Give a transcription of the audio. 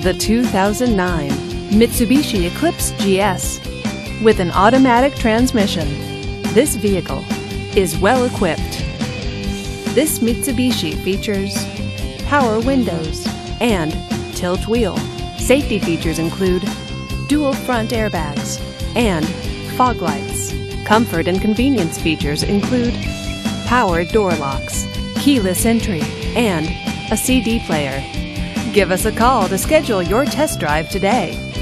the 2009 Mitsubishi Eclipse GS. With an automatic transmission, this vehicle is well equipped. This Mitsubishi features power windows and tilt wheel. Safety features include dual front airbags and fog lights. Comfort and convenience features include power door locks, keyless entry, and a CD player. Give us a call to schedule your test drive today.